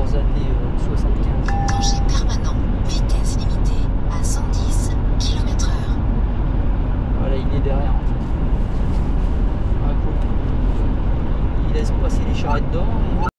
plusieurs années 75. Danger permanent. Vitesse limitée à 110 km/h. Voilà, il est derrière. Ah, cool. Il laisse passer les charrettes devant.